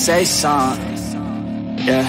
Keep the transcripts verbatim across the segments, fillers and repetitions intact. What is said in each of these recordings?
say something. Yeah,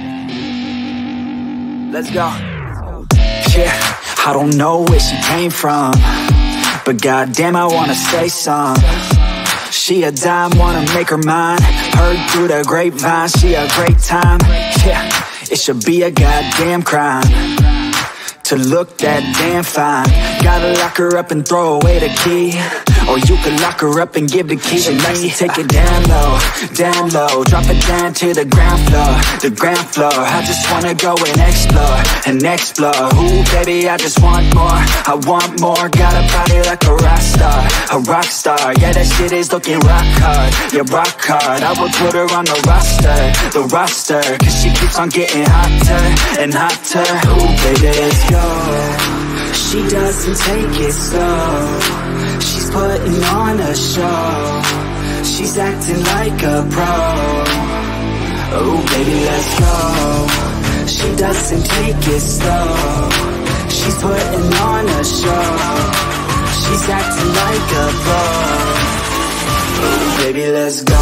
let's go. Yeah, I don't know where she came from, but goddamn I wanna say something. She a dime, wanna make her mine. Heard through the grapevine, she a great time. Yeah, it should be a goddamn crime to look that damn fine. Gotta lock her up and throw away the key, or you could lock her up and give the key to me. Take it down low, down low, drop it down to the ground floor, the ground floor. I just wanna go and explore, and explore. Ooh baby, I just want more, I want more. Got a body like a rock star, a rock star. Yeah, that shit is looking rock hard, yeah rock hard. I would put her on the roster, the roster, cause she keeps on getting hotter and hotter. Ooh baby, let's go. She doesn't take it slow, she's putting on a show. She's acting like a pro. Oh baby, let's go. She doesn't take it slow, she's putting on a show. She's acting like a pro. Oh baby, let's go.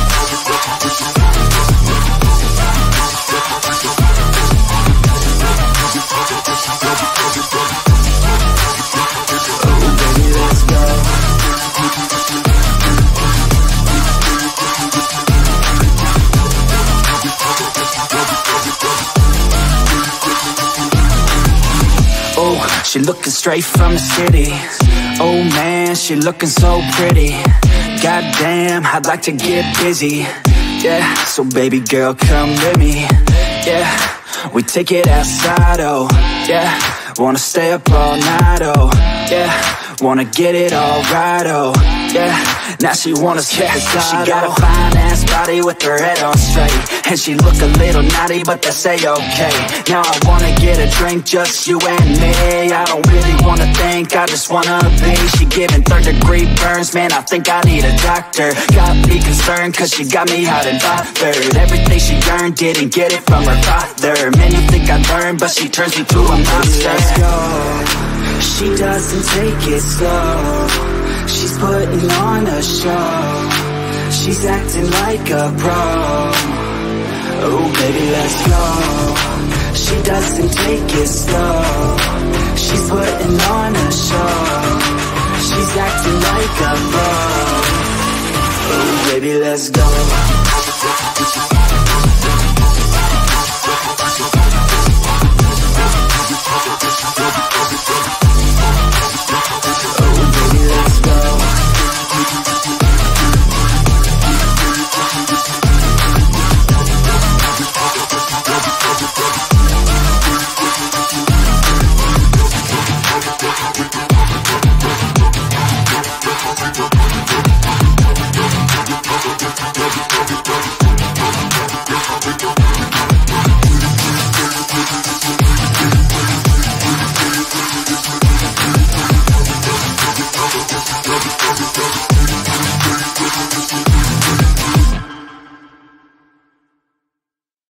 She looking straight from the city. Oh man, she looking so pretty. Goddamn, I'd like to get busy. Yeah, so baby girl, come with me. Yeah, we take it outside, oh yeah. Wanna stay up all night, oh yeah. Wanna get it all right, oh yeah. Now she wanna skip the slide. She got a fine ass body with her head on straight, and she look a little naughty, but that's a-okay. Now I wanna get a drink, just you and me. I don't really wanna think, I just wanna be. She giving third degree burns, man, I think I need a doctor. Got me concerned, cause she got me hot and bothered. Everything she earned, didn't get it from her father. Man, you think I learned, but she turns me to a monster. Let's go. She doesn't take it slow, she's putting on a show. She's acting like a pro. Oh baby, let's go. She doesn't take it slow, she's putting on a show. She's acting like a pro. Oh baby, let's go.